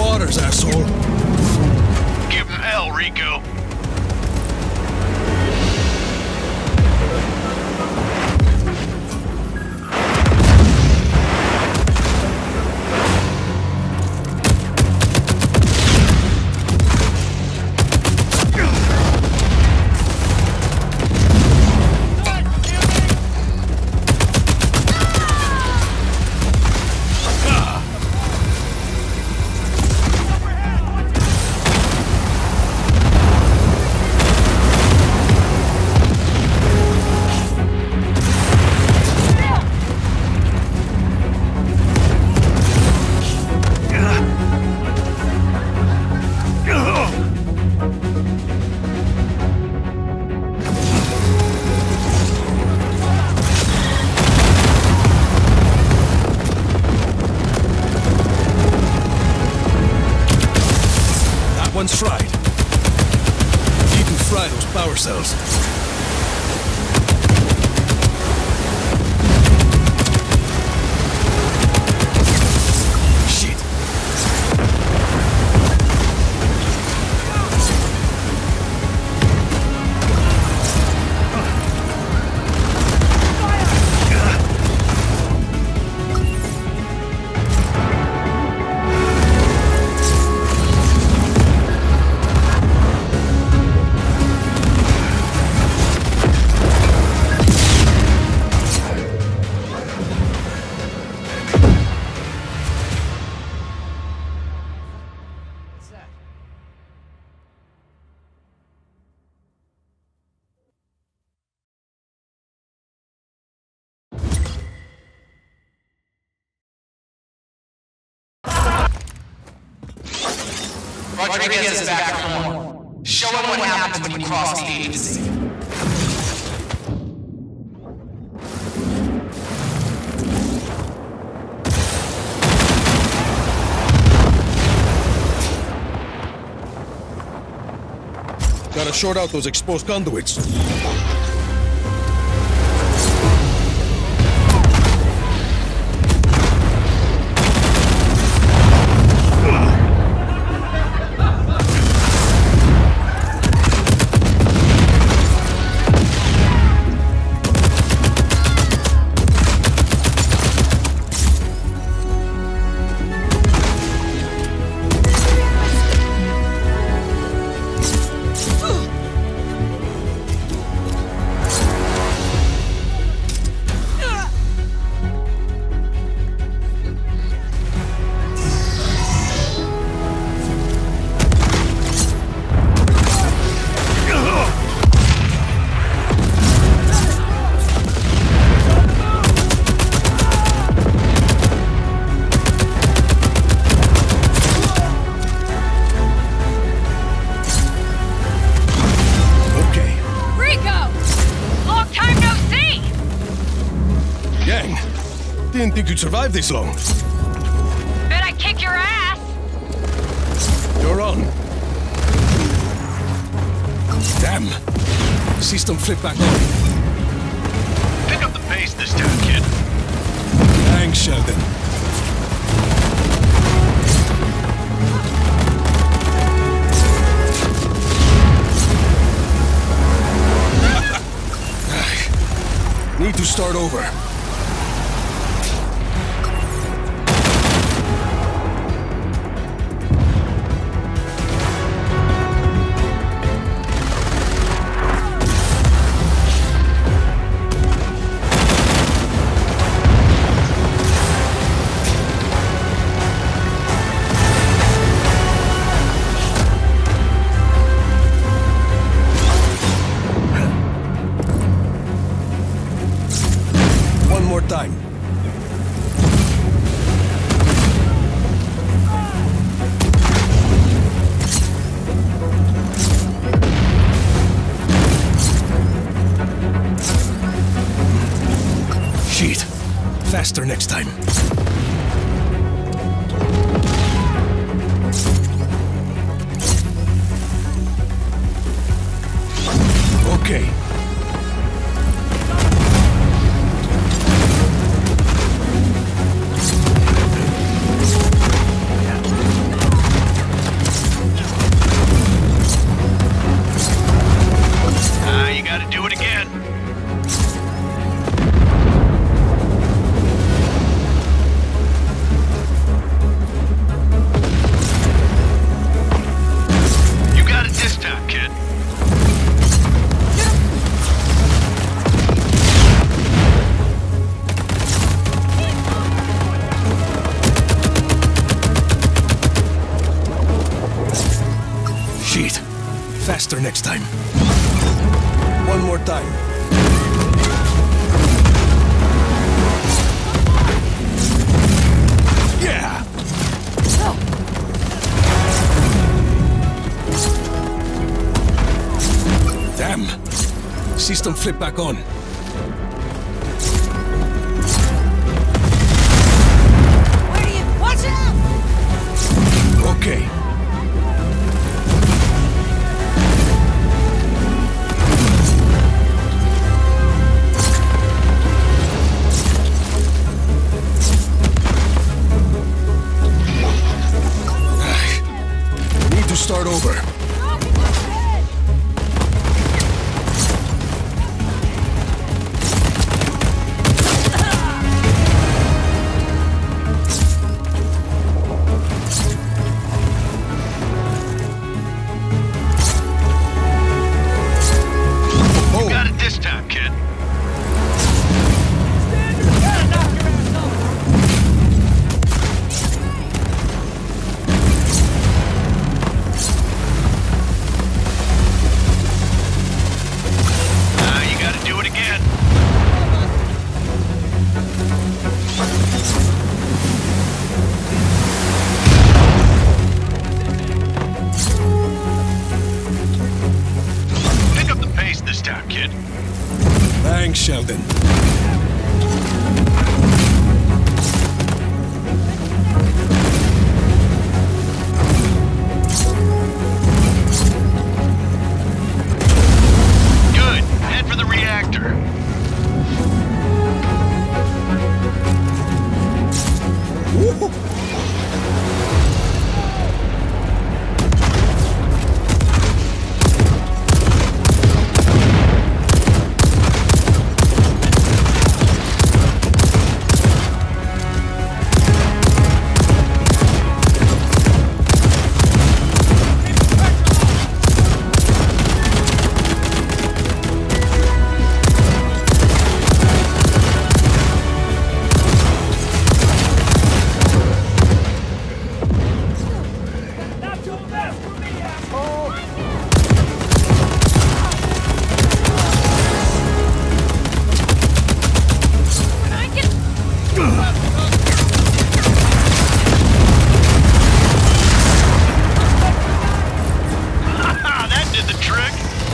waters, asshole. Give him hell, Rico. One's fried. You can fry those power cells. Shit. Rodriguez is back for more. Show him what happens when you cross the agency. Gotta short out those exposed conduits. Didn't think you'd survive this long. Bet I kick your ass! You're on. Damn. System flip back on. Pick up the pace this time, kid. Thanks, Sheldon. Need to start over. Time. Shit. Faster next time. Okay. faster next time. One more time. Yeah! Damn! System flip back on. Where do you... Watch out! Okay. Need to start over. Got it this time, kid. You gotta do it again. Pick up the pace this time, kid. Thanks, Sheldon. Good. Head for the reactor. That did the trick.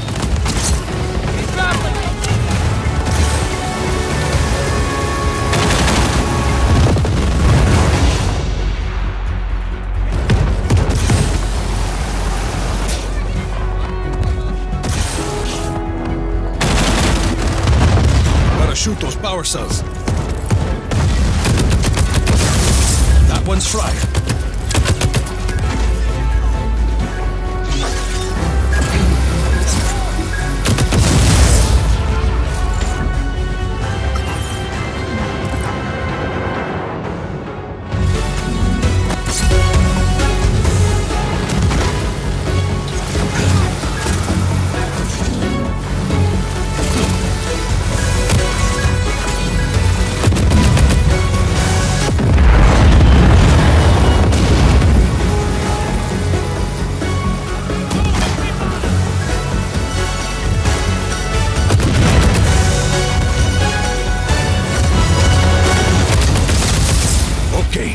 Gotta shoot those power cells. That one's fried. Okay.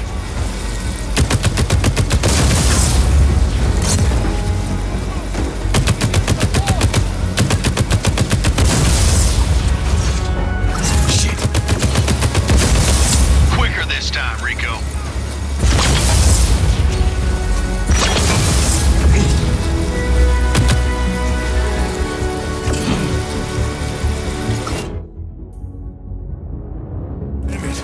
Shit. Quicker this time, Rico. Damn it.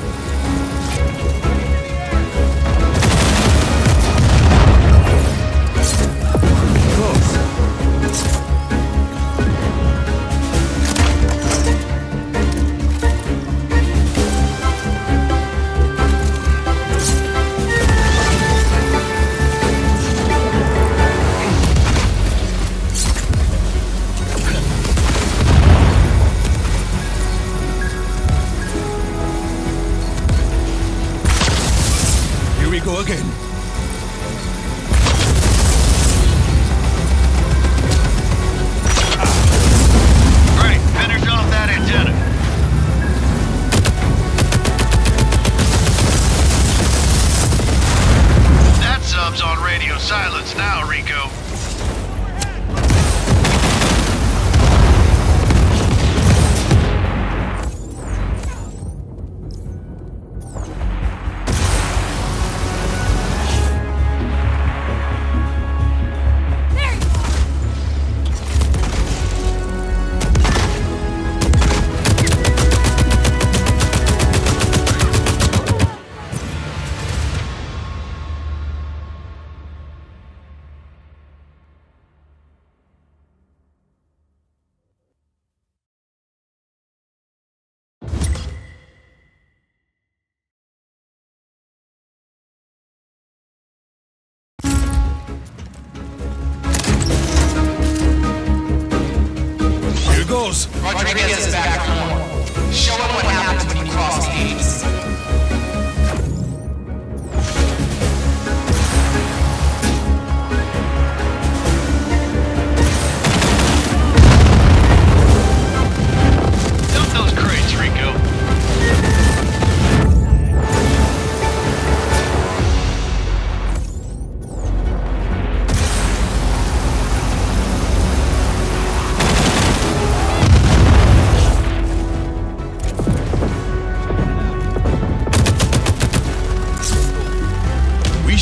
Here we go again.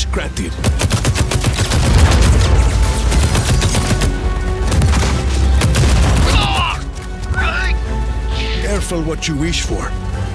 Granted. Careful what you wish for.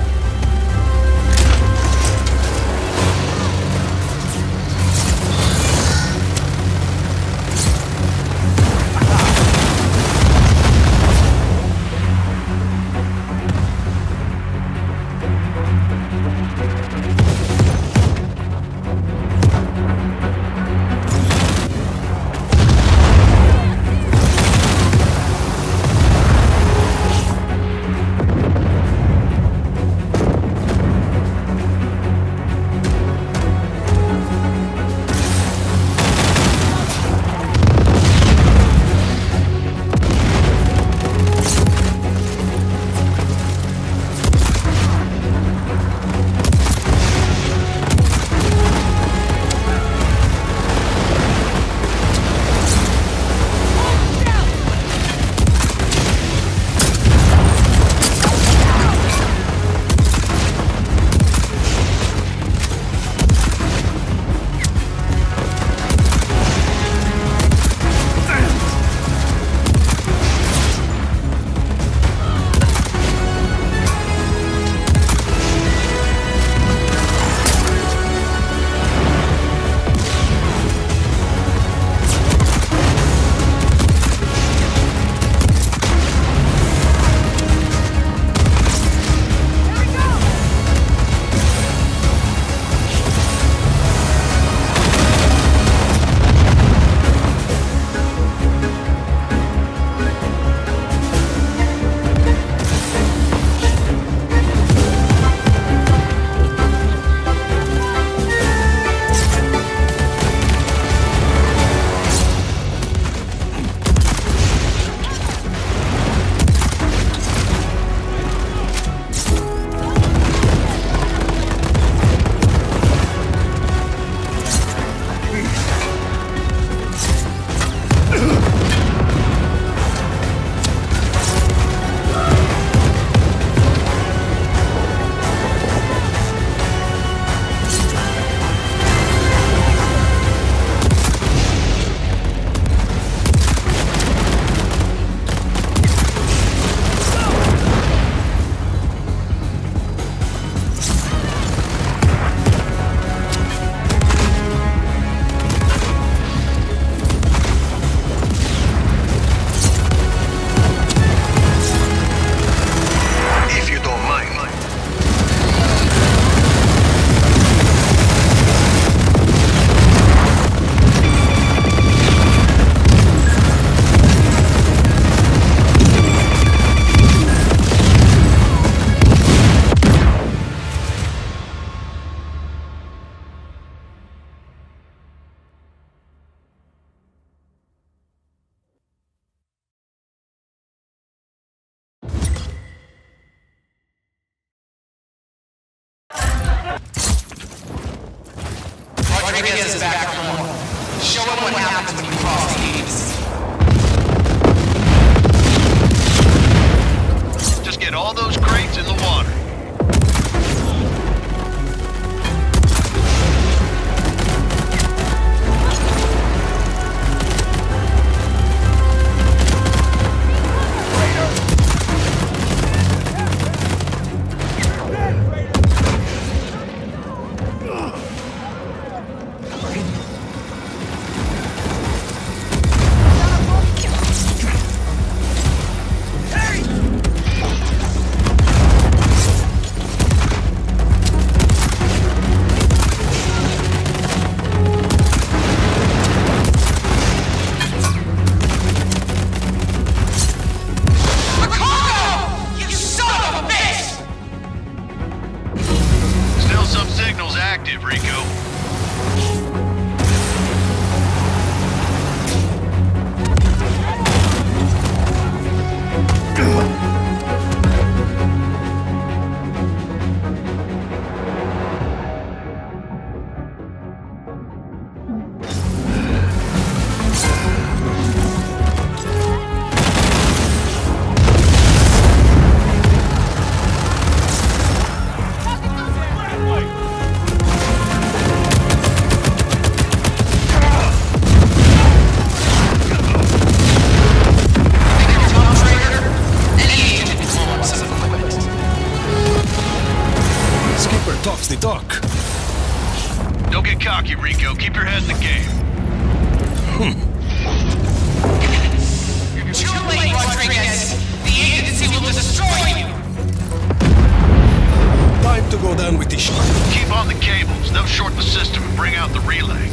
Rodriguez is back home. Show him what happens when you cross the East. Just get all those crates in the water. Signal's active, Rico. the dock. Don't get cocky, Rico. Keep your head in the game. You're too late, Rodriguez. The agency will destroy you. Time to go down with the ship. Keep on the cables. They'll short the system and bring out the relay.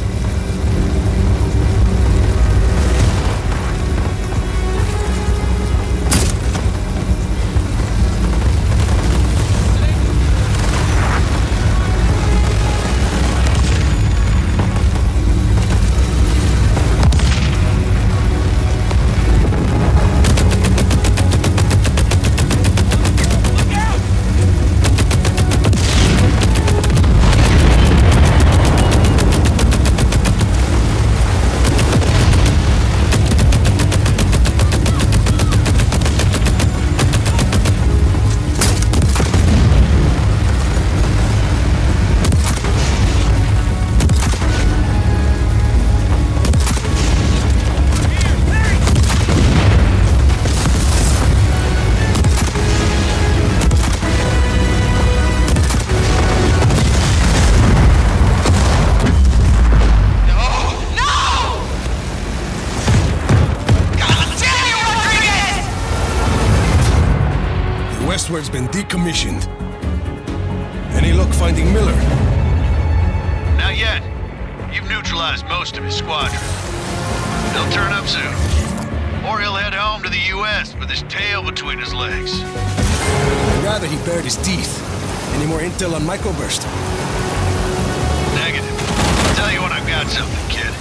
Westward's been decommissioned. Any luck finding Miller? Not yet. You've neutralized most of his squadron. He'll turn up soon. Or he'll head home to the U.S. with his tail between his legs. I'd rather he bared his teeth. Any more intel on microburst? Negative. I'll tell you when I've got something, kid.